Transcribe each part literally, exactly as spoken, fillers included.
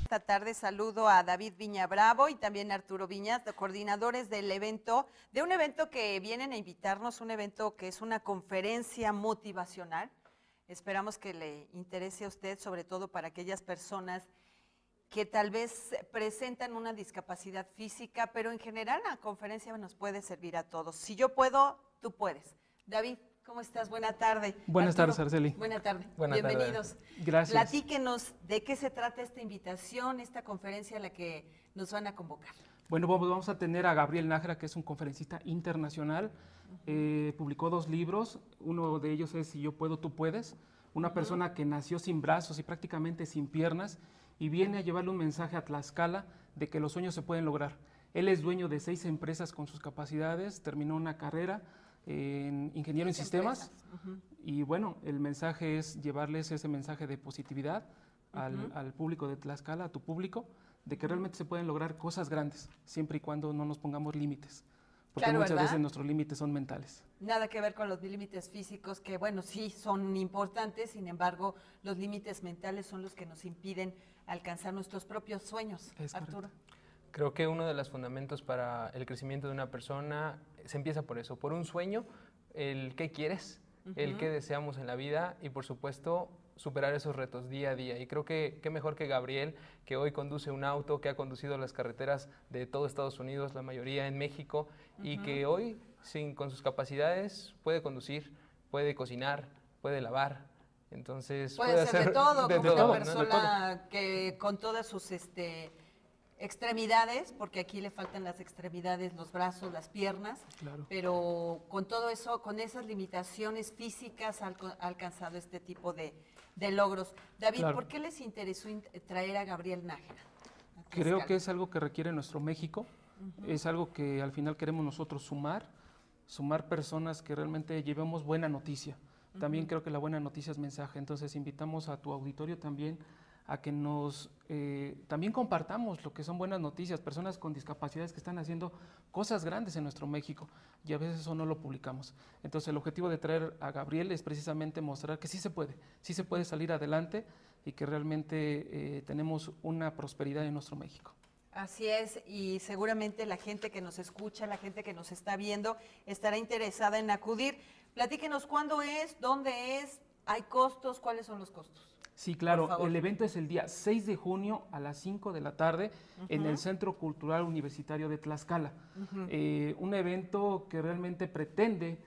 Esta tarde saludo a David Viña Bravo y también a Arturo Viñas, coordinadores del evento, de un evento que vienen a invitarnos, un evento que es una conferencia motivacional. Esperamos que le interese a usted, sobre todo para aquellas personas que tal vez presentan una discapacidad física, pero en general la conferencia nos puede servir a todos. Si yo puedo, tú puedes. David, ¿cómo estás? Buena tarde. Buenas Arturo, tardes, Arceli. Buena tarde. Buena Bienvenidos. tarde. Gracias. Platíquenos de qué se trata esta invitación, esta conferencia a la que nos van a convocar. Bueno, vamos a tener a Gabriel Nájera, que es un conferencista internacional. Uh-huh. eh, publicó dos libros, uno de ellos es Si yo puedo, tú puedes. Una uh-huh. persona que nació sin brazos y prácticamente sin piernas y viene a llevarle un mensaje a Tlaxcala de que los sueños se pueden lograr. Él es dueño de seis empresas con sus capacidades, terminó una carrera en ingeniero en sistemas uh-huh. y bueno, el mensaje es llevarles ese mensaje de positividad uh-huh. al, al público de Tlaxcala, a tu público, de que uh-huh. realmente se pueden lograr cosas grandes, siempre y cuando no nos pongamos límites, porque claro, muchas ¿verdad? veces nuestros límites son mentales. Nada que ver con los límites físicos, que bueno, sí son importantes, sin embargo, los límites mentales son los que nos impiden alcanzar nuestros propios sueños. Es Arturo. correcto. Creo que uno de los fundamentos para el crecimiento de una persona se empieza por eso, por un sueño, el qué quieres, uh-huh. el qué deseamos en la vida y por supuesto superar esos retos día a día. Y creo que qué mejor que Gabriel, que hoy conduce un auto, que ha conducido las carreteras de todo Estados Unidos, la mayoría en México, uh-huh. y que hoy, sin, con sus capacidades, puede conducir, puede cocinar, puede lavar. Entonces puede, puede ser hacer de todo, de como todo, una ¿no? persona que con todas sus este extremidades, porque aquí le faltan las extremidades, los brazos, las piernas, claro. pero con todo eso, con esas limitaciones físicas ha alcanzado este tipo de, de logros. David, claro. ¿por qué les interesó traer a Gabriel Nájera? A Creo que es algo que requiere nuestro México, uh-huh. es algo que al final queremos nosotros sumar, sumar personas que realmente llevemos buena noticia. Uh-huh. También creo que la buena noticia es mensaje, entonces invitamos a tu auditorio también a que nos eh, también compartamos lo que son buenas noticias, personas con discapacidades que están haciendo cosas grandes en nuestro México y a veces eso no lo publicamos. Entonces el objetivo de traer a Gabriel es precisamente mostrar que sí se puede, sí se puede salir adelante y que realmente eh, tenemos una prosperidad en nuestro México. Así es, y seguramente la gente que nos escucha, la gente que nos está viendo, estará interesada en acudir. Platíquenos cuándo es, dónde es, hay costos, cuáles son los costos. Sí, claro, el evento es el día seis de junio a las cinco de la tarde uh-huh. en el Centro Cultural Universitario de Tlaxcala. Uh-huh. eh, un evento que realmente pretende,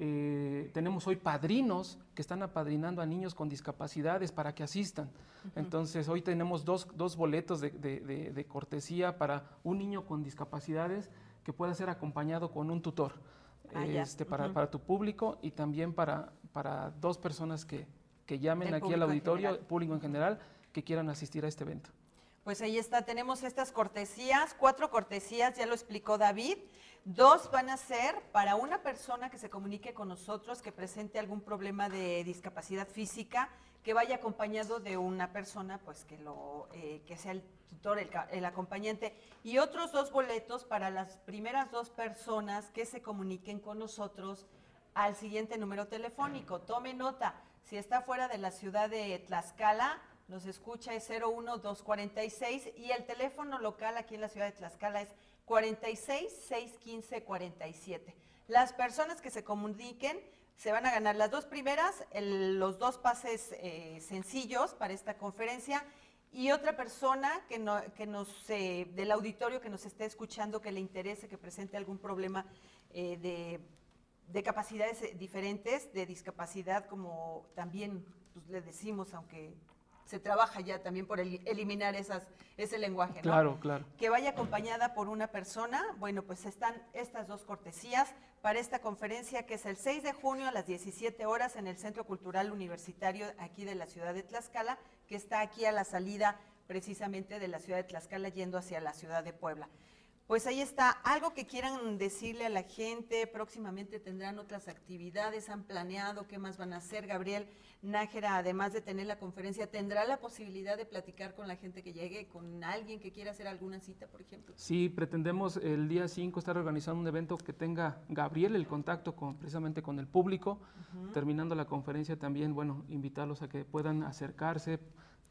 eh, tenemos hoy padrinos que están apadrinando a niños con discapacidades para que asistan. Uh-huh. Entonces hoy tenemos dos, dos boletos de, de, de, de cortesía para un niño con discapacidades que pueda ser acompañado con un tutor ah, este, para, uh-huh. para tu público y también para, para dos personas que... que llamen Del aquí al auditorio, público en general, que quieran asistir a este evento. Pues ahí está, tenemos estas cortesías, cuatro cortesías, ya lo explicó David. Dos van a ser para una persona que se comunique con nosotros, que presente algún problema de discapacidad física, que vaya acompañado de una persona, pues que lo eh, que sea el tutor, el, el acompañante. Y otros dos boletos para las primeras dos personas que se comuniquen con nosotros al siguiente número telefónico. Tome nota. Si está fuera de la ciudad de Tlaxcala, nos escucha es cero uno dos cuarenta y seis y el teléfono local aquí en la ciudad de Tlaxcala es cuarenta y seis, seiscientos quince, cuarenta y siete. Las personas que se comuniquen se van a ganar las dos primeras, el, los dos pases eh, sencillos para esta conferencia y otra persona que, no, que nos, eh, del auditorio que nos esté escuchando, que le interese, que presente algún problema eh, de... de capacidades diferentes, de discapacidad, como también pues, le decimos, aunque se trabaja ya también por el, eliminar esas, ese lenguaje, ¿no? Claro, claro. Que vaya acompañada por una persona. Bueno, pues están estas dos cortesías para esta conferencia que es el seis de junio a las diecisiete horas en el Centro Cultural Universitario aquí de la ciudad de Tlaxcala, que está aquí a la salida precisamente de la ciudad de Tlaxcala yendo hacia la ciudad de Puebla. Pues ahí está, algo que quieran decirle a la gente, próximamente tendrán otras actividades, han planeado qué más van a hacer. Gabriel Nájera, además de tener la conferencia, ¿tendrá la posibilidad de platicar con la gente que llegue, con alguien que quiera hacer alguna cita, por ejemplo? Sí, pretendemos el día cinco estar organizando un evento que tenga Gabriel el contacto con, precisamente con el público. Uh-huh. Terminando la conferencia también, bueno, invitarlos a que puedan acercarse,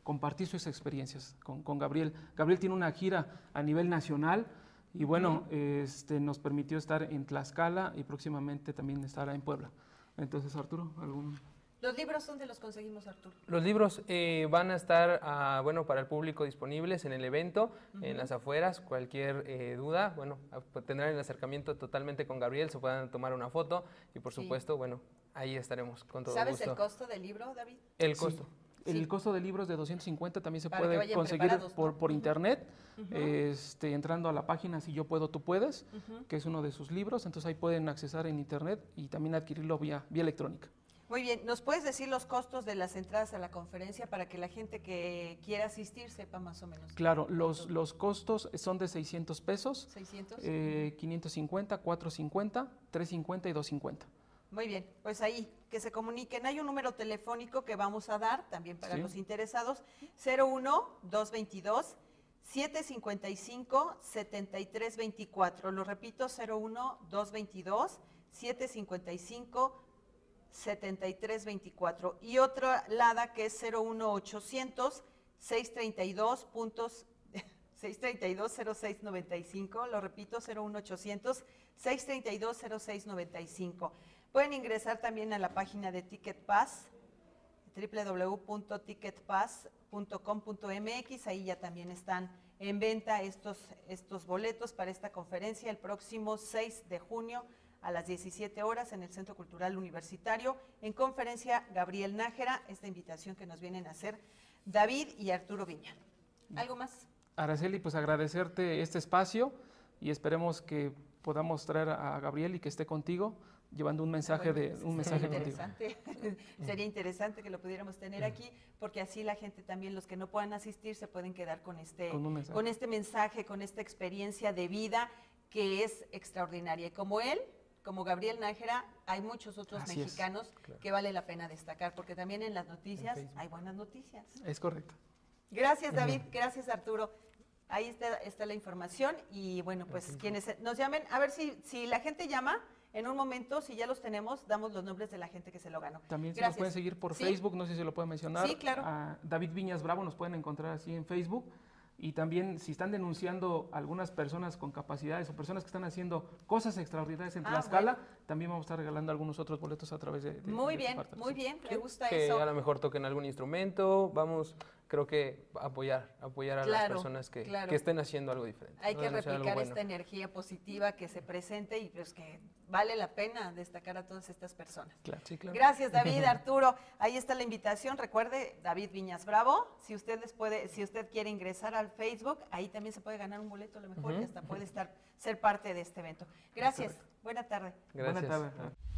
compartir sus experiencias con, con Gabriel. Gabriel tiene una gira a nivel nacional y bueno, uh-huh. este, nos permitió estar en Tlaxcala y próximamente también estará en Puebla. Entonces, Arturo, ¿algún...? ¿Los libros dónde los conseguimos, Arturo? Los libros eh, van a estar, uh, bueno, para el público disponibles en el evento, uh-huh. en las afueras. Cualquier eh, duda, bueno, tendrán el acercamiento totalmente con Gabriel, se puedan tomar una foto y, por supuesto, sí. bueno, ahí estaremos con todo ¿Sabes gusto. ¿Sabes el costo del libro, David? El costo. Sí. El sí. costo del libro es de doscientos cincuenta, también se Para puede conseguir por, ¿no? por uh-huh. internet, uh-huh. este, entrando a la página Si Yo Puedo, Tú Puedes, uh-huh. que es uno de sus libros, entonces ahí pueden accesar en internet y también adquirirlo vía, vía electrónica. Muy bien, ¿nos puedes decir los costos de las entradas a la conferencia para que la gente que quiera asistir sepa más o menos? Claro, los, los costos son de seiscientos pesos, ¿seiscientos? Eh, quinientos cincuenta, cuatrocientos cincuenta, trescientos cincuenta y doscientos cincuenta. Muy bien, pues ahí, que se comuniquen. Hay un número telefónico que vamos a dar también para sí. los interesados, cero uno, dos veintidós, setecientos cincuenta y cinco, setenta y tres veinticuatro. Lo repito, cero uno, dos veintidós, setecientos cincuenta y cinco, setenta y tres veinticuatro. Y otra LADA que es cero uno ochocientos, seiscientos treinta y dos, cero seis noventa y cinco. Lo repito, cero uno ochocientos, seiscientos treinta y dos, cero seis noventa y cinco. Pueden ingresar también a la página de Ticket Pass, doble u doble u doble u punto ticket pass punto com punto m x. Ahí ya también están en venta estos, estos boletos para esta conferencia el próximo seis de junio a las diecisiete horas en el Centro Cultural Universitario, en conferencia Gabriel Nájera, esta invitación que nos vienen a hacer David y Arturo Viña. ¿Algo más? Araceli, pues agradecerte este espacio y esperemos que podamos traer a Gabriel y que esté contigo, llevando un mensaje bueno, de un mensaje sería contigo. Interesante. Sería interesante que lo pudiéramos tener aquí, porque así la gente también, los que no puedan asistir, se pueden quedar con este, con, un mensaje. con este mensaje, con esta experiencia de vida que es extraordinaria. Y como él, como Gabriel Nájera, hay muchos otros Así mexicanos claro. que vale la pena destacar, porque también en las noticias hay buenas noticias. Es correcto. Gracias, David. Gracias, Arturo. Ahí está, está la información y bueno, pues Gracias. quienes nos llamen, a ver si, si la gente llama, en un momento, si ya los tenemos, damos los nombres de la gente que se lo ganó. También se Gracias. nos pueden seguir por ¿Sí? Facebook, no sé si se lo pueden mencionar. Sí, claro. A David Viñas Bravo nos pueden encontrar así en Facebook. Y también si están denunciando algunas personas con capacidades o personas que están haciendo cosas extraordinarias en Ah, Tlaxcala, bueno. también vamos a estar regalando algunos otros boletos a través de... de Muy de bien, parte. muy bien, me gusta que eso. a lo mejor toquen algún instrumento, vamos, creo que apoyar, apoyar a Claro, las personas que, claro. que estén haciendo algo diferente. Hay ¿no? que Denunciar algo replicar bueno. esta energía positiva que se presente y pues que vale la pena destacar a todas estas personas. Claro, sí, claro. Gracias, David, Arturo. Ahí está la invitación. Recuerde, David Viñas Bravo. Si usted les puede, si usted quiere ingresar al Facebook, ahí también se puede ganar un boleto a lo mejor Uh-huh. y hasta puede estar ser parte de este evento. Gracias. Buena tarde. Gracias. Buena tarde.